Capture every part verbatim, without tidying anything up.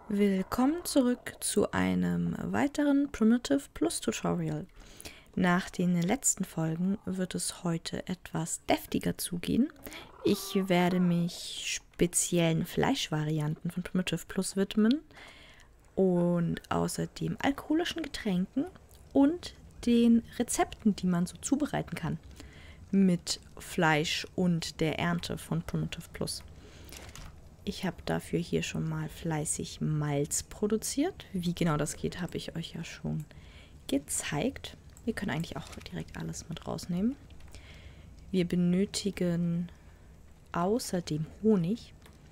Willkommen zurück zu einem weiteren Primitive Plus Tutorial. Nach den letzten Folgen wird es heute etwas deftiger zugehen. Ich werde mich speziellen Fleischvarianten von Primitive Plus widmen und außerdem alkoholischen Getränken und den Rezepten, die man so zubereiten kann mit Fleisch und der Ernte von Primitive Plus. Ich habe dafür hier schon mal fleißig Malz produziert. Wie genau das geht, habe ich euch ja schon gezeigt. Wir können eigentlich auch direkt alles mit rausnehmen. Wir benötigen außerdem Honig.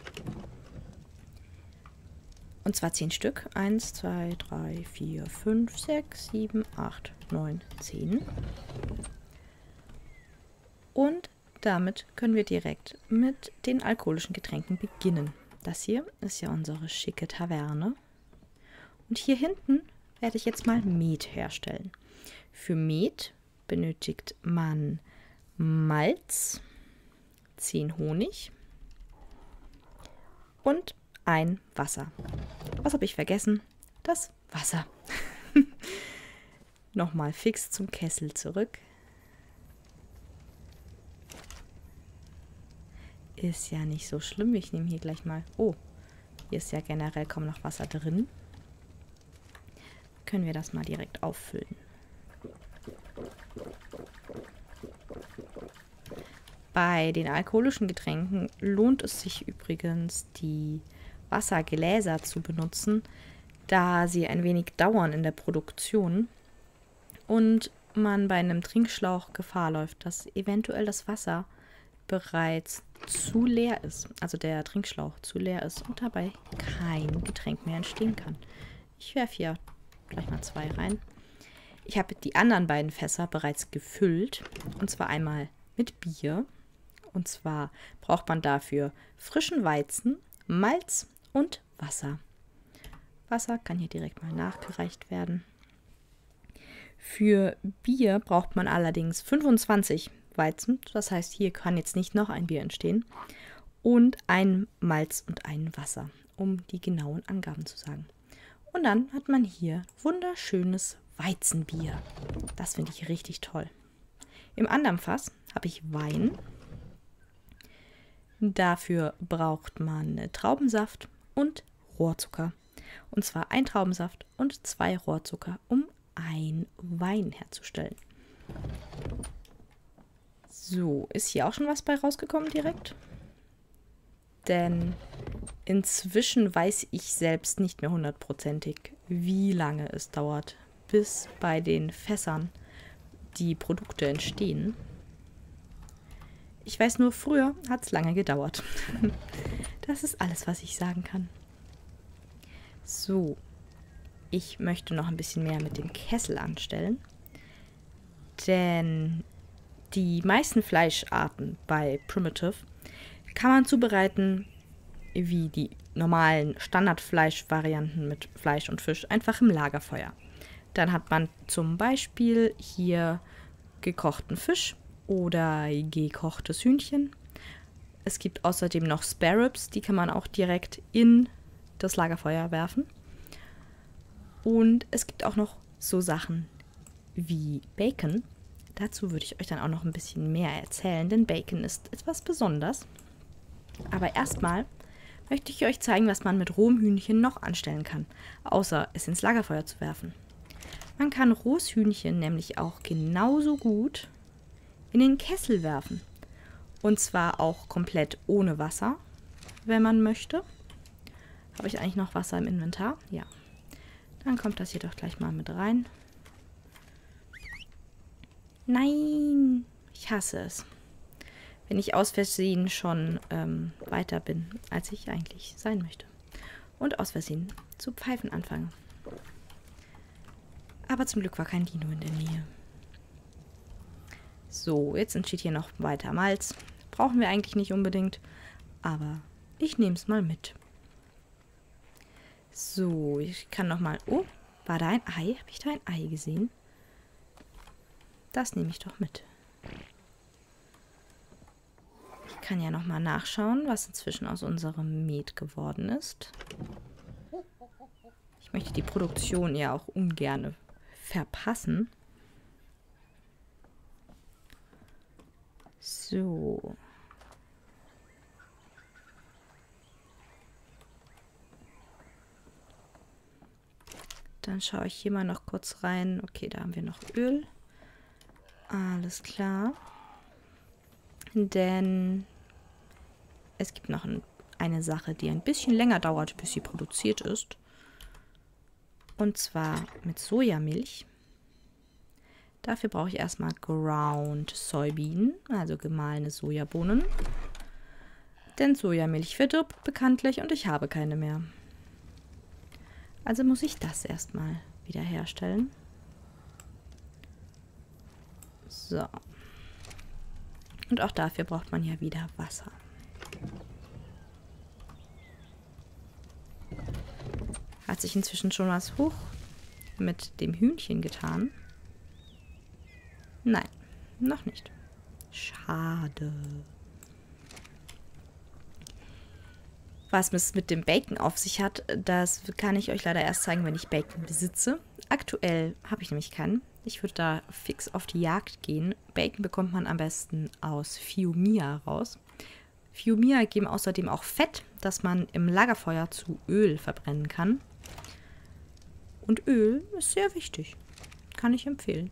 Und zwar zehn Stück. eins, zwei, drei, vier, fünf, sechs, sieben, acht, neun, zehn. Und damit können wir direkt mit den alkoholischen Getränken beginnen. Das hier ist ja unsere schicke Taverne. Und hier hinten werde ich jetzt mal Met herstellen. Für Met benötigt man Malz, zehn Honig und ein Wasser. Was habe ich vergessen? Das Wasser. Nochmal fix zum Kessel zurück. Ist ja nicht so schlimm. Ich nehme hier gleich mal... Oh, hier ist ja generell kaum noch Wasser drin. Können wir das mal direkt auffüllen. Bei den alkoholischen Getränken lohnt es sich übrigens, die Wassergläser zu benutzen, da sie ein wenig dauern in der Produktion und man bei einem Trinkschlauch Gefahr läuft, dass eventuell das Wasser bereits zu leer ist, also der Trinkschlauch zu leer ist und dabei kein Getränk mehr entstehen kann. Ich werfe hier gleich mal zwei rein. Ich habe die anderen beiden Fässer bereits gefüllt, und zwar einmal mit Bier. Und zwar braucht man dafür frischen Weizen, Malz und Wasser. Wasser kann hier direkt mal nachgereicht werden. Für Bier braucht man allerdings fünfundzwanzig Weizen, das heißt, hier kann jetzt nicht noch ein Bier entstehen, und ein Malz und ein Wasser, um die genauen Angaben zu sagen. Und dann hat man hier wunderschönes Weizenbier. Das finde ich richtig toll. Im anderen Fass habe ich Wein. Dafür braucht man Traubensaft und Rohrzucker. Und zwar ein Traubensaft und zwei Rohrzucker, um ein Wein herzustellen. So, ist hier auch schon was bei rausgekommen direkt? Denn inzwischen weiß ich selbst nicht mehr hundertprozentig, wie lange es dauert, bis bei den Fässern die Produkte entstehen. Ich weiß nur, früher hat es lange gedauert. Das ist alles, was ich sagen kann. So, ich möchte noch ein bisschen mehr mit dem Kessel anstellen, denn die meisten Fleischarten bei Primitive kann man zubereiten wie die normalen Standardfleischvarianten mit Fleisch und Fisch, einfach im Lagerfeuer. Dann hat man zum Beispiel hier gekochten Fisch oder gekochtes Hühnchen. Es gibt außerdem noch Spare Ribs, die kann man auch direkt in das Lagerfeuer werfen. Und es gibt auch noch so Sachen wie Bacon. Dazu würde ich euch dann auch noch ein bisschen mehr erzählen, denn Bacon ist etwas Besonderes. Aber erstmal möchte ich euch zeigen, was man mit rohem Hühnchen noch anstellen kann, außer es ins Lagerfeuer zu werfen. Man kann rohes Hühnchen nämlich auch genauso gut in den Kessel werfen. Und zwar auch komplett ohne Wasser, wenn man möchte. Habe ich eigentlich noch Wasser im Inventar? Ja. Dann kommt das hier doch gleich mal mit rein. Nein, ich hasse es, wenn ich aus Versehen schon ähm, weiter bin, als ich eigentlich sein möchte. Und aus Versehen zu pfeifen anfange. Aber zum Glück war kein Dino in der Nähe. So, jetzt entsteht hier noch weiter Malz. Brauchen wir eigentlich nicht unbedingt, aber ich nehme es mal mit. So, ich kann noch mal... Oh, war da ein Ei? Habe ich da ein Ei gesehen? Das nehme ich doch mit. Ich kann ja noch mal nachschauen, was inzwischen aus unserem Met geworden ist. Ich möchte die Produktion ja auch ungern verpassen. So. Dann schaue ich hier mal noch kurz rein. Okay, da haben wir noch Öl. Alles klar. Denn es gibt noch ein, eine Sache, die ein bisschen länger dauert, bis sie produziert ist. Und zwar mit Sojamilch. Dafür brauche ich erstmal Ground Soybean, also gemahlene Sojabohnen. Denn Sojamilch verdirbt bekanntlich und ich habe keine mehr. Also muss ich das erstmal wieder herstellen. So. Und auch dafür braucht man ja wieder Wasser. Hat sich inzwischen schon was hoch mit dem Hühnchen getan? Nein, noch nicht. Schade. Was es mit dem Bacon auf sich hat, das kann ich euch leider erst zeigen, wenn ich Bacon besitze. Aktuell habe ich nämlich keinen. Ich würde da fix auf die Jagd gehen. Bacon bekommt man am besten aus Fiumia raus. Fiumia geben außerdem auch Fett, das man im Lagerfeuer zu Öl verbrennen kann. Und Öl ist sehr wichtig. Kann ich empfehlen.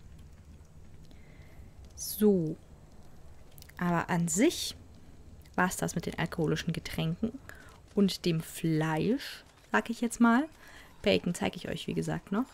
So. Aber an sich war es das mit den alkoholischen Getränken und dem Fleisch, sag ich jetzt mal. Bacon zeige ich euch, wie gesagt, noch.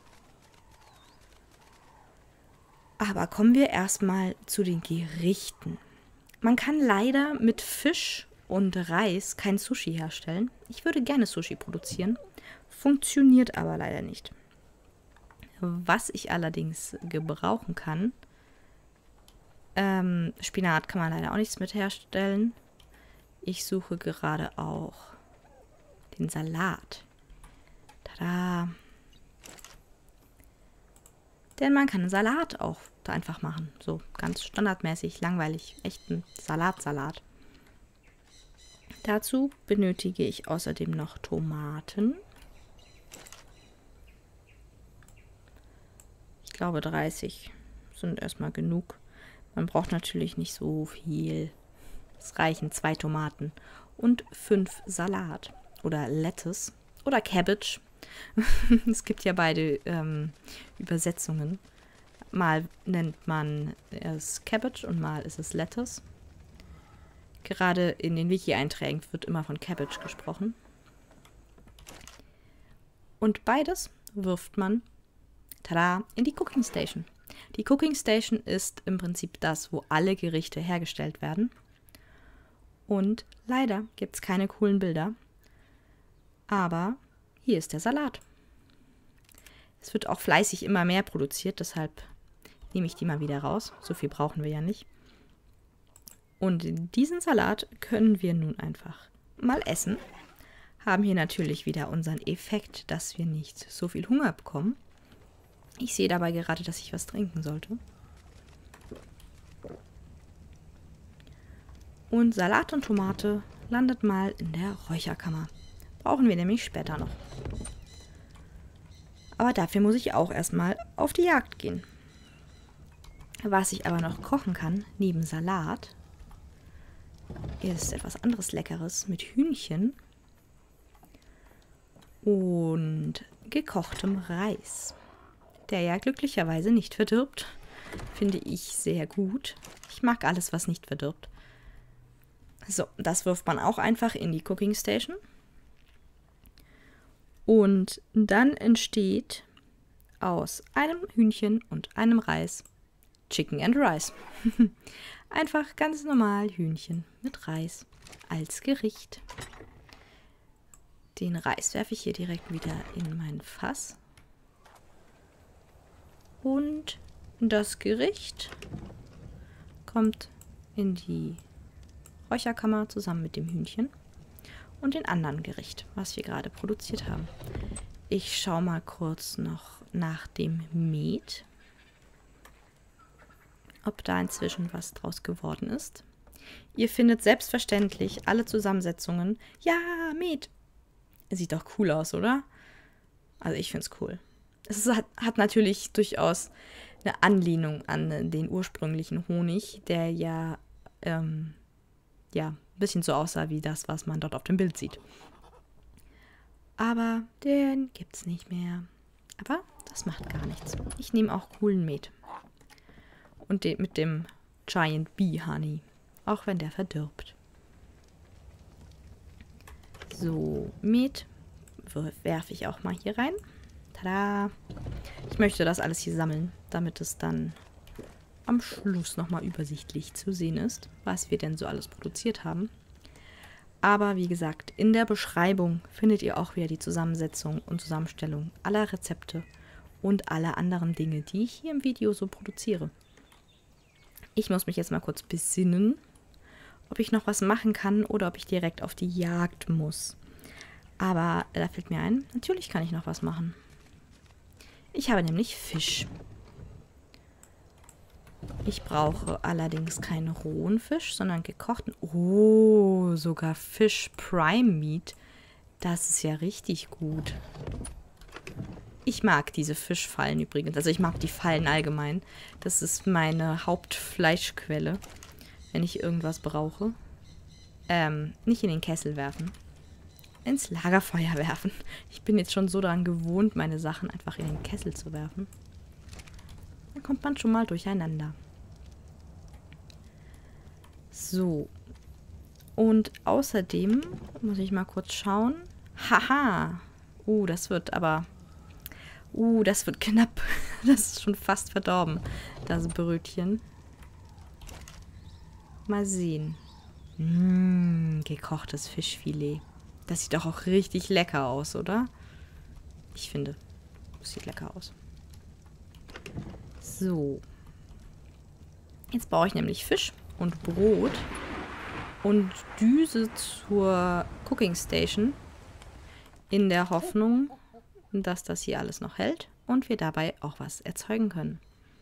Aber kommen wir erstmal zu den Gerichten. Man kann leider mit Fisch und Reis kein Sushi herstellen. Ich würde gerne Sushi produzieren, funktioniert aber leider nicht. Was ich allerdings gebrauchen kann, ähm, Spinat kann man leider auch nichts mit herstellen. Ich suche gerade auch den Salat. Tada! Denn man kann einen Salat auch da einfach machen. So ganz standardmäßig, langweilig, echten Salatsalat. Dazu benötige ich außerdem noch Tomaten. Ich glaube dreißig sind erstmal genug. Man braucht natürlich nicht so viel. Es reichen zwei Tomaten und fünf Salat oder Lettuce oder Cabbage. Es gibt ja beide ähm, Übersetzungen. Mal nennt man es Cabbage und mal ist es Lettuce. Gerade in den Wiki-Einträgen wird immer von Cabbage gesprochen. Und beides wirft man, tada, in die Cooking Station. Die Cooking Station ist im Prinzip das, wo alle Gerichte hergestellt werden. Und leider gibt es keine coolen Bilder. Aber hier ist der Salat. Es wird auch fleißig immer mehr produziert, deshalb nehme ich die mal wieder raus. So viel brauchen wir ja nicht. Und diesen Salat können wir nun einfach mal essen. Haben hier natürlich wieder unseren Effekt, dass wir nicht so viel Hunger bekommen. Ich sehe dabei gerade, dass ich was trinken sollte. Und Salat und Tomate landet mal in der Räucherkammer. Brauchen wir nämlich später noch. Aber dafür muss ich auch erstmal auf die Jagd gehen. Was ich aber noch kochen kann, neben Salat, ist etwas anderes Leckeres mit Hühnchen und gekochtem Reis, der ja glücklicherweise nicht verdirbt. Finde ich sehr gut. Ich mag alles, was nicht verdirbt. So, das wirft man auch einfach in die Cooking Station. Und dann entsteht aus einem Hühnchen und einem Reis Chicken and Rice. Einfach ganz normal Hühnchen mit Reis als Gericht. Den Reis werfe ich hier direkt wieder in mein Fass. Und das Gericht kommt in die Räucherkammer zusammen mit dem Hühnchen und dem anderen Gericht, was wir gerade produziert haben. Ich schaue mal kurz noch nach dem Met, ob da inzwischen was draus geworden ist. Ihr findet selbstverständlich alle Zusammensetzungen. Ja, Met! Sieht doch cool aus, oder? Also ich finde es cool. Es hat, hat natürlich durchaus eine Anlehnung an den ursprünglichen Honig, der ja, ähm, ja ein bisschen so aussah wie das, was man dort auf dem Bild sieht. Aber den gibt's nicht mehr. Aber das macht gar nichts. Ich nehme auch coolen Met. Und den mit dem Giant Bee Honey. Auch wenn der verdirbt. So, Met werfe ich auch mal hier rein. Tada! Ich möchte das alles hier sammeln, damit es dann am Schluss nochmal übersichtlich zu sehen ist, was wir denn so alles produziert haben. Aber wie gesagt, in der Beschreibung findet ihr auch wieder die Zusammensetzung und Zusammenstellung aller Rezepte und aller anderen Dinge, die ich hier im Video so produziere. Ich muss mich jetzt mal kurz besinnen, ob ich noch was machen kann oder ob ich direkt auf die Jagd muss. Aber da fällt mir ein, natürlich kann ich noch was machen. Ich habe nämlich Fisch. Ich brauche allerdings keinen rohen Fisch, sondern gekochten. Oh, sogar Fish Prime Meat. Das ist ja richtig gut. Ich mag diese Fischfallen übrigens. Also ich mag die Fallen allgemein. Das ist meine Hauptfleischquelle, wenn ich irgendwas brauche. Ähm, nicht in den Kessel werfen. Ins Lagerfeuer werfen. Ich bin jetzt schon so daran gewohnt, meine Sachen einfach in den Kessel zu werfen. Dann kommt man schon mal durcheinander. So. Und außerdem muss ich mal kurz schauen. Haha. Uh, das wird aber... Uh, das wird knapp. Das ist schon fast verdorben, das Brötchen. Mal sehen. Mmh, gekochtes Fischfilet. Das sieht doch auch richtig lecker aus, oder? Ich finde, das sieht lecker aus. So. Jetzt brauche ich nämlich Fisch und Brot und düse zur Cooking Station in der Hoffnung, dass das hier alles noch hält und wir dabei auch was erzeugen können.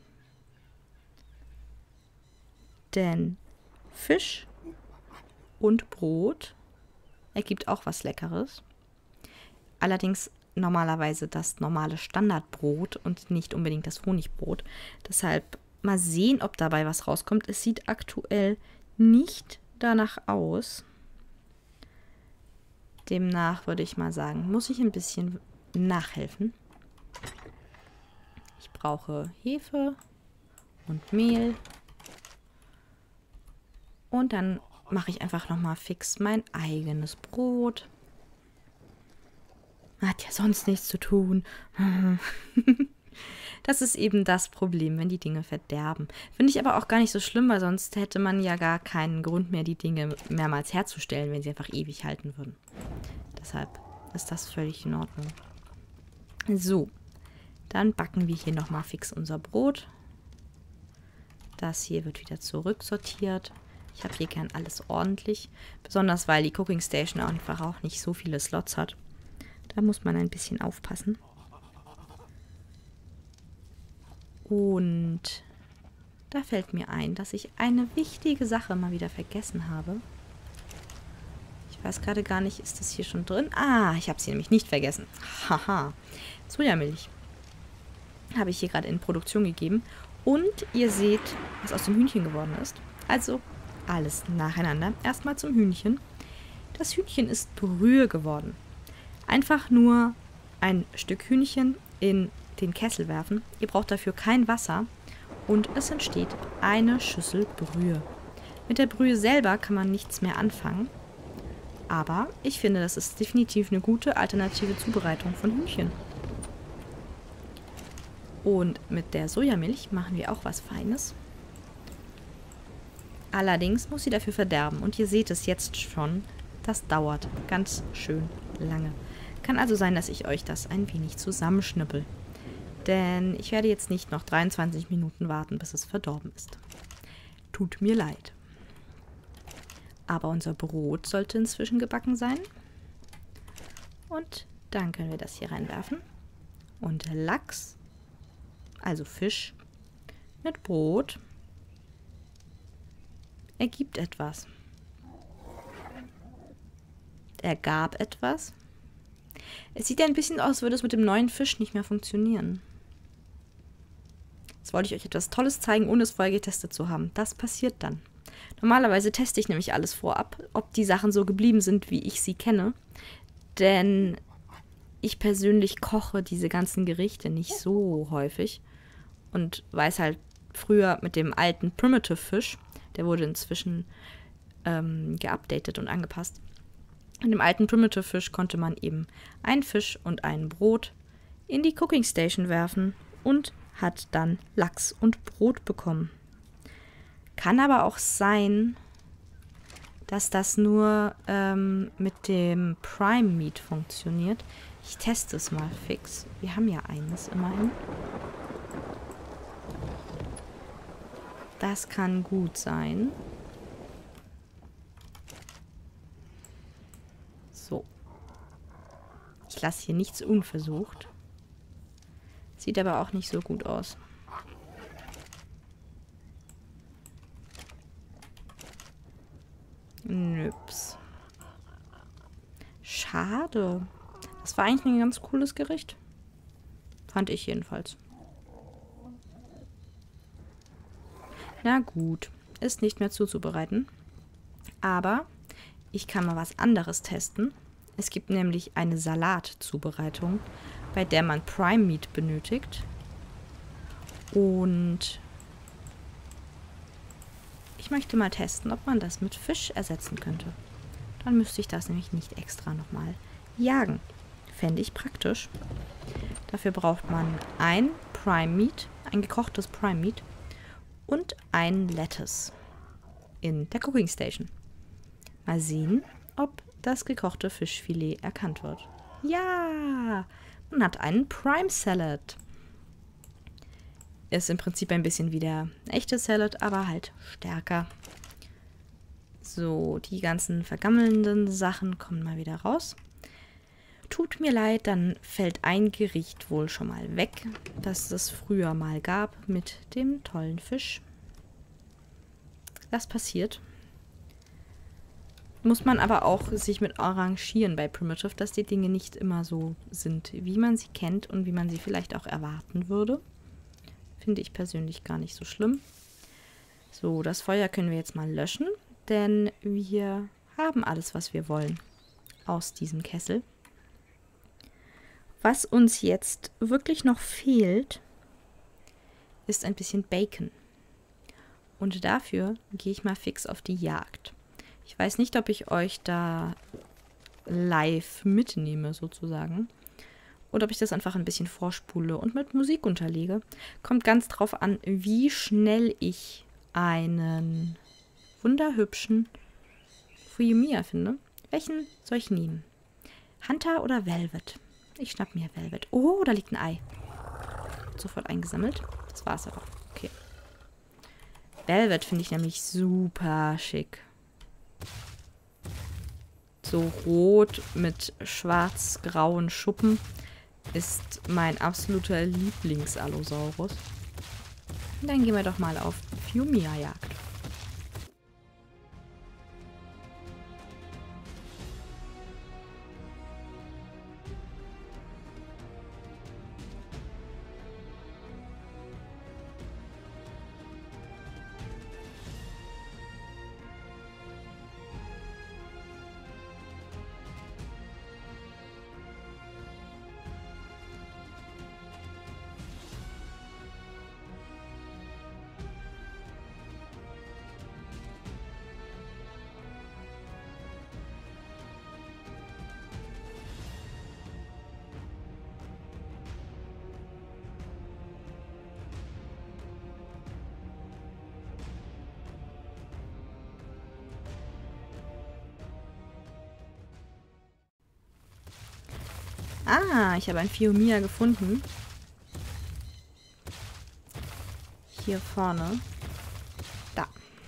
Denn Fisch und Brot ergibt auch was Leckeres. Allerdings normalerweise das normale Standardbrot und nicht unbedingt das Honigbrot. Deshalb mal sehen, ob dabei was rauskommt. Es sieht aktuell nicht danach aus. Demnach würde ich mal sagen, muss ich ein bisschen nachhelfen. Ich brauche Hefe und Mehl. Und dann mache ich einfach nochmal fix mein eigenes Brot. Hat ja sonst nichts zu tun. Das ist eben das Problem, wenn die Dinge verderben. Finde ich aber auch gar nicht so schlimm, weil sonst hätte man ja gar keinen Grund mehr, die Dinge mehrmals herzustellen, wenn sie einfach ewig halten würden. Deshalb ist das völlig in Ordnung. So, dann backen wir hier nochmal fix unser Brot. Das hier wird wieder zurücksortiert. Ich habe hier gern alles ordentlich. Besonders, weil die Cooking Station einfach auch nicht so viele Slots hat. Da muss man ein bisschen aufpassen. Und da fällt mir ein, dass ich eine wichtige Sache mal wieder vergessen habe. Ich weiß gerade gar nicht, ist das hier schon drin? Ah, ich habe sie nämlich nicht vergessen. Haha. Sojamilch habe ich hier gerade in Produktion gegeben. Und ihr seht, was aus dem Hühnchen geworden ist. Also alles nacheinander. Erstmal zum Hühnchen. Das Hühnchen ist Brühe geworden. Einfach nur ein Stück Hühnchen in den Kessel werfen. Ihr braucht dafür kein Wasser. Und es entsteht eine Schüssel Brühe. Mit der Brühe selber kann man nichts mehr anfangen. Aber ich finde, das ist definitiv eine gute alternative Zubereitung von Hühnchen. Und mit der Sojamilch machen wir auch was Feines. Allerdings muss sie dafür verderben. Und ihr seht es jetzt schon, das dauert ganz schön lange. Kann also sein, dass ich euch das ein wenig zusammenschnippel. Denn ich werde jetzt nicht noch dreiundzwanzig Minuten warten, bis es verdorben ist. Tut mir leid. Aber unser Brot sollte inzwischen gebacken sein. Und dann können wir das hier reinwerfen. Und Lachs, also Fisch, mit Brot ergibt etwas. Er gab etwas. Es sieht ja ein bisschen aus, als würde es mit dem neuen Fisch nicht mehr funktionieren. Jetzt wollte ich euch etwas Tolles zeigen, ohne es vorher getestet zu haben. Das passiert dann. Normalerweise teste ich nämlich alles vorab, ob die Sachen so geblieben sind, wie ich sie kenne. Denn ich persönlich koche diese ganzen Gerichte nicht so häufig und weiß halt früher mit dem alten Primitive Fish, der wurde inzwischen ähm, geupdatet und angepasst. In dem alten Primitive Fish konnte man eben einen Fisch und ein Brot in die Cooking Station werfen und hat dann Lachs und Brot bekommen. Kann aber auch sein, dass das nur ähm, mit dem Prime Meat funktioniert. Ich teste es mal fix. Wir haben ja eines immerhin. Das kann gut sein. So. Ich lasse hier nichts unversucht. Sieht aber auch nicht so gut aus. Nüps. Schade. Das war eigentlich ein ganz cooles Gericht. Fand ich jedenfalls. Na gut. Ist nicht mehr zuzubereiten. Aber ich kann mal was anderes testen. Es gibt nämlich eine Salatzubereitung, bei der man Prime Meat benötigt. Und ich möchte mal testen, ob man das mit Fisch ersetzen könnte. Dann müsste ich das nämlich nicht extra nochmal jagen. Fände ich praktisch. Dafür braucht man ein Prime Meat, ein gekochtes Prime Meat und ein Lettuce in der Cooking Station. Mal sehen, ob das gekochte Fischfilet erkannt wird. Ja, man hat einen Prime Salad. Ist im Prinzip ein bisschen wie der echte Salad, aber halt stärker. So, die ganzen vergammelnden Sachen kommen mal wieder raus. Tut mir leid, dann fällt ein Gericht wohl schon mal weg, das es früher mal gab mit dem tollen Fisch. Das passiert. Muss man aber auch sich mit arrangieren bei Primitive, dass die Dinge nicht immer so sind, wie man sie kennt und wie man sie vielleicht auch erwarten würde. Finde ich persönlich gar nicht so schlimm. So, das Feuer können wir jetzt mal löschen, denn wir haben alles, was wir wollen aus diesem Kessel. Was uns jetzt wirklich noch fehlt, ist ein bisschen Bacon. Und dafür gehe ich mal fix auf die Jagd. Ich weiß nicht, ob ich euch da live mitnehme, sozusagen. Oder ob ich das einfach ein bisschen vorspule und mit Musik unterlege. Kommt ganz drauf an, wie schnell ich einen wunderhübschen Fiumia finde. Welchen soll ich nehmen? Hunter oder Velvet? Ich schnapp mir Velvet. Oh, da liegt ein Ei. Sofort eingesammelt. Das war's aber. Okay. Velvet finde ich nämlich super schick. So rot mit schwarz-grauen Schuppen ist mein absoluter Lieblings-Allosaurus. Dann gehen wir doch mal auf Fiumia-Jagd. Ah, ich habe ein Fiumia gefunden. Hier vorne. Da.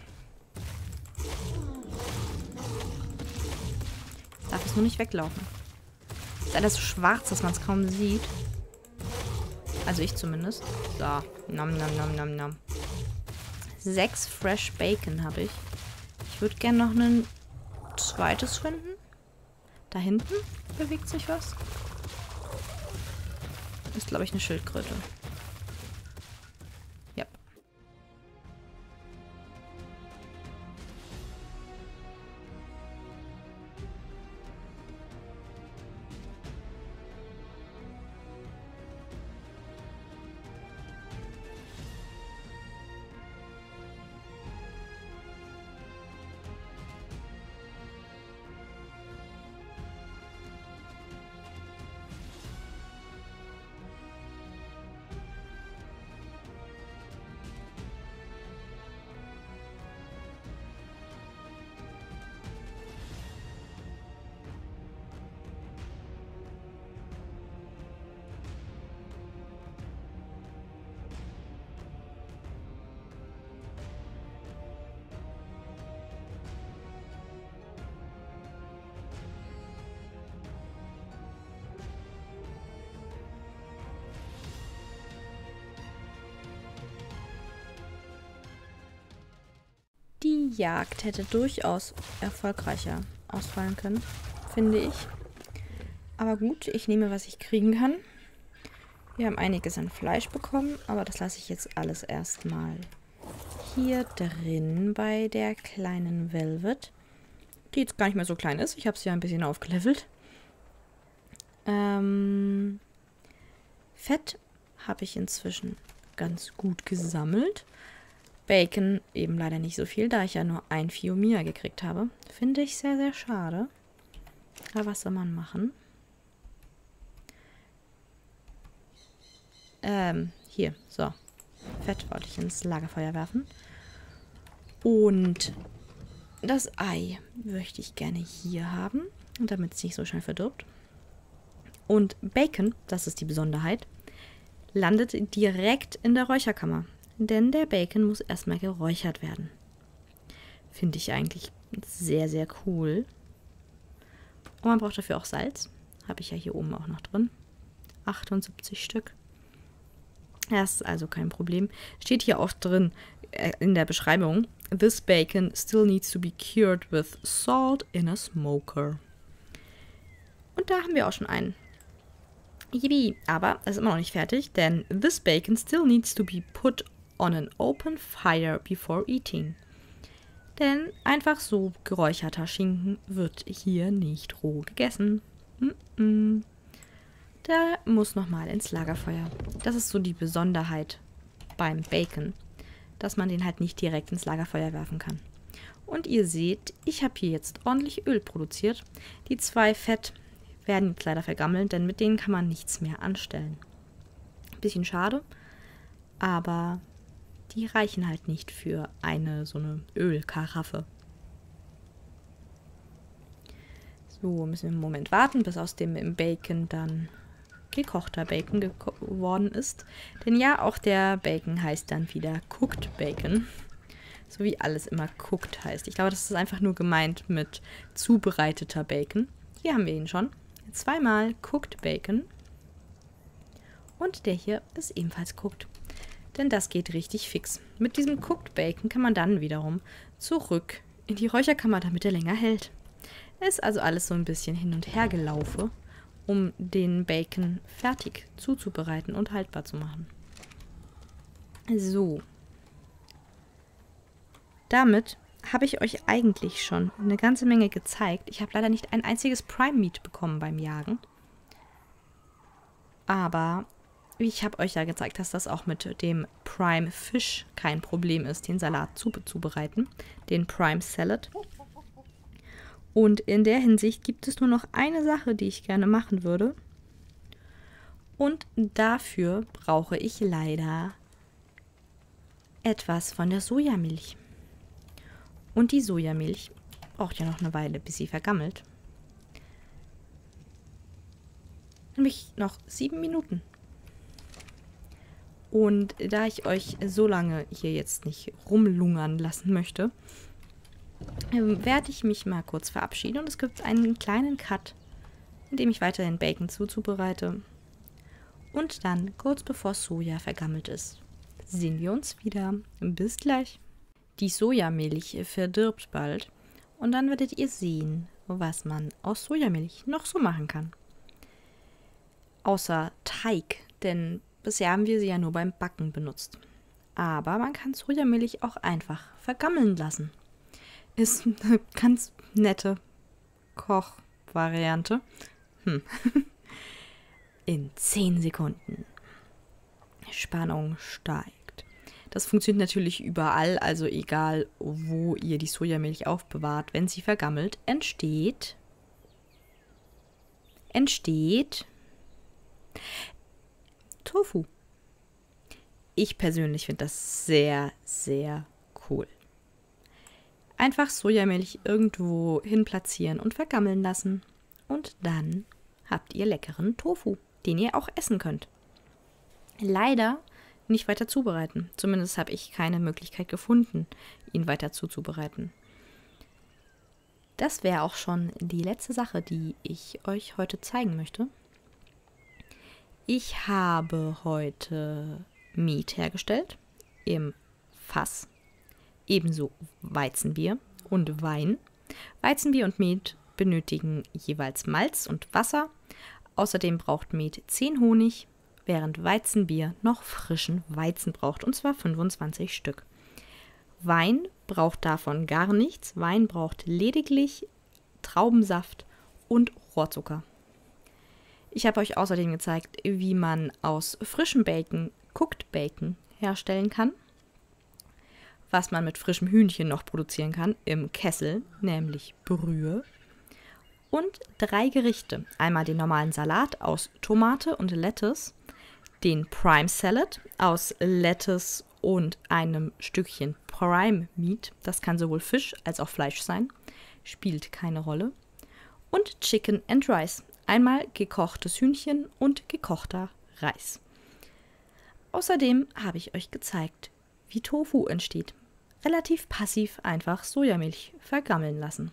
Jetzt darf es nur nicht weglaufen. Ist alles so schwarz, dass man es kaum sieht. Also ich zumindest. So. Nom, nom, nom, nom, nom. Sechs Fresh Bacon habe ich. Ich würde gerne noch ein zweites finden. Da hinten bewegt sich was. Ist, glaube ich, eine Schildkröte. Ja. Die Jagd hätte durchaus erfolgreicher ausfallen können, finde ich. Aber gut, ich nehme, was ich kriegen kann. Wir haben einiges an Fleisch bekommen, aber das lasse ich jetzt alles erstmal hier drin bei der kleinen Velvet, die jetzt gar nicht mehr so klein ist. Ich habe sie ja ein bisschen aufgelevelt. Ähm, Fett habe ich inzwischen ganz gut gesammelt. Bacon eben leider nicht so viel, da ich ja nur ein Fiumia gekriegt habe. Finde ich sehr, sehr schade. Aber was soll man machen? Ähm, hier, so. Fett wollte ich ins Lagerfeuer werfen. Und das Ei möchte ich gerne hier haben, damit es nicht so schnell verdirbt. Und Bacon, das ist die Besonderheit, landet direkt in der Räucherkammer. Denn der Bacon muss erstmal geräuchert werden. Finde ich eigentlich sehr, sehr cool. Und man braucht dafür auch Salz. Habe ich ja hier oben auch noch drin. achtundsiebzig Stück. Das ist also kein Problem. Steht hier auch drin äh, in der Beschreibung: This bacon still needs to be cured with salt in a smoker. Und da haben wir auch schon einen. Yippie. Aber es ist immer noch nicht fertig, denn this bacon still needs to be put on an open fire before eating. Denn einfach so geräucherter Schinken wird hier nicht roh gegessen. Mm-mm. Der muss nochmal ins Lagerfeuer. Das ist so die Besonderheit beim Bacon, dass man den halt nicht direkt ins Lagerfeuer werfen kann. Und ihr seht, ich habe hier jetzt ordentlich Öl produziert. Die zwei Fett werden jetzt leider vergammeln, denn mit denen kann man nichts mehr anstellen. Bisschen schade, aber die reichen halt nicht für eine so eine Ölkaraffe. So, müssen wir einen Moment warten, bis aus dem Bacon dann gekochter Bacon geworden ist. Denn ja, auch der Bacon heißt dann wieder Cooked Bacon. So wie alles immer cooked heißt. Ich glaube, das ist einfach nur gemeint mit zubereiteter Bacon. Hier haben wir ihn schon. Zweimal Cooked Bacon. Und der hier ist ebenfalls cooked. Denn das geht richtig fix. Mit diesem Cooked Bacon kann man dann wiederum zurück in die Räucherkammer, damit er länger hält. Ist also alles so ein bisschen hin und her gelaufen, um den Bacon fertig zuzubereiten und haltbar zu machen. So. Damit habe ich euch eigentlich schon eine ganze Menge gezeigt. Ich habe leider nicht ein einziges Prime Meat bekommen beim Jagen. Aber ich habe euch ja gezeigt, dass das auch mit dem Prime Fish kein Problem ist, den Salat zuzubereiten. Den Prime Salad. Und in der Hinsicht gibt es nur noch eine Sache, die ich gerne machen würde. Und dafür brauche ich leider etwas von der Sojamilch. Und die Sojamilch braucht ja noch eine Weile, bis sie vergammelt. Nämlich noch sieben Minuten. Und da ich euch so lange hier jetzt nicht rumlungern lassen möchte, werde ich mich mal kurz verabschieden. Und es gibt einen kleinen Cut, in dem ich weiterhin Bacon zuzubereite. Und dann, kurz bevor Soja vergammelt ist, sehen wir uns wieder. Bis gleich. Die Sojamilch verdirbt bald. Und dann werdet ihr sehen, was man aus Sojamilch noch so machen kann. Außer Teig denn bisher haben wir sie ja nur beim Backen benutzt. Aber man kann Sojamilch auch einfach vergammeln lassen. Ist eine ganz nette Kochvariante. Hm. In zehn Sekunden. Spannung steigt. Das funktioniert natürlich überall, also egal, wo ihr die Sojamilch aufbewahrt. Wenn sie vergammelt, entsteht, entsteht Tofu. Ich persönlich finde das sehr, sehr cool. Einfach Sojamilch irgendwo hin platzieren und vergammeln lassen. Und dann habt ihr leckeren Tofu, den ihr auch essen könnt. Leider nicht weiter zubereiten. Zumindest habe ich keine Möglichkeit gefunden, ihn weiter zuzubereiten. Das wäre auch schon die letzte Sache, die ich euch heute zeigen möchte. Ich habe heute Mead hergestellt im Fass, ebenso Weizenbier und Wein. Weizenbier und Mead benötigen jeweils Malz und Wasser. Außerdem braucht Mead zehn Honig, während Weizenbier noch frischen Weizen braucht, und zwar fünfundzwanzig Stück. Wein braucht davon gar nichts. Wein braucht lediglich Traubensaft und Rohrzucker. Ich habe euch außerdem gezeigt, wie man aus frischem Bacon Cooked Bacon herstellen kann, was man mit frischem Hühnchen noch produzieren kann im Kessel, nämlich Brühe. Und drei Gerichte. Einmal den normalen Salat aus Tomate und Lettuce, den Prime Salad aus Lettuce und einem Stückchen Prime Meat. Das kann sowohl Fisch als auch Fleisch sein, spielt keine Rolle. Und Chicken and Rice. Einmal gekochtes Hühnchen und gekochter Reis. Außerdem habe ich euch gezeigt, wie Tofu entsteht. Relativ passiv einfach Sojamilch vergammeln lassen.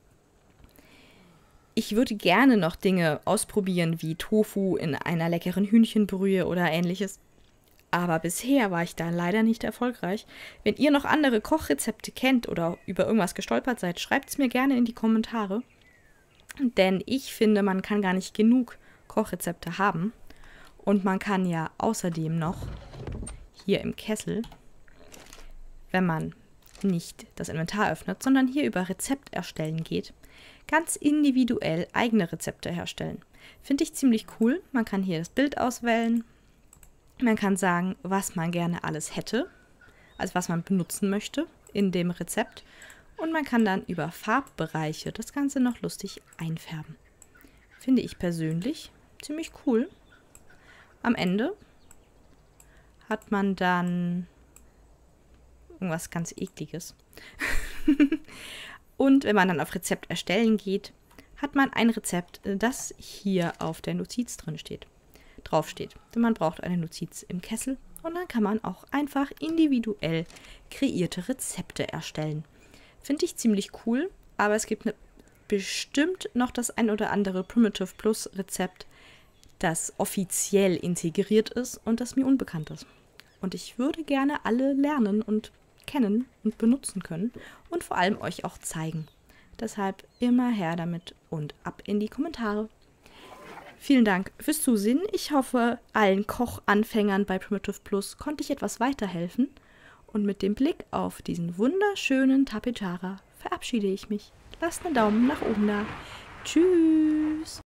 Ich würde gerne noch Dinge ausprobieren, wie Tofu in einer leckeren Hühnchenbrühe oder ähnliches. Aber bisher war ich da leider nicht erfolgreich. Wenn ihr noch andere Kochrezepte kennt oder über irgendwas gestolpert seid, schreibt es mir gerne in die Kommentare. Denn ich finde, man kann gar nicht genug Kochrezepte haben. Und man kann ja außerdem noch hier im Kessel, wenn man nicht das Inventar öffnet, sondern hier über Rezept erstellen geht, ganz individuell eigene Rezepte herstellen. Finde ich ziemlich cool. Man kann hier das Bild auswählen. Man kann sagen, was man gerne alles hätte, also was man benutzen möchte in dem Rezept. Und man kann dann über Farbbereiche das Ganze noch lustig einfärben. Finde ich persönlich ziemlich cool. Am Ende hat man dann irgendwas ganz Ekliges. Und wenn man dann auf Rezept erstellen geht, hat man ein Rezept, das hier auf der Notiz drin steht, drauf steht. Denn man braucht eine Notiz im Kessel und dann kann man auch einfach individuell kreierte Rezepte erstellen. Finde ich ziemlich cool, aber es gibt ne, bestimmt noch das ein oder andere Primitive Plus Rezept, das offiziell integriert ist und das mir unbekannt ist. Und ich würde gerne alle lernen und kennen und benutzen können und vor allem euch auch zeigen. Deshalb immer her damit und ab in die Kommentare. Vielen Dank fürs Zusehen. Ich hoffe, allen Kochanfängern bei Primitive Plus konnte ich etwas weiterhelfen. Und mit dem Blick auf diesen wunderschönen Tapejara verabschiede ich mich. Lasst einen Daumen nach oben da. Tschüss!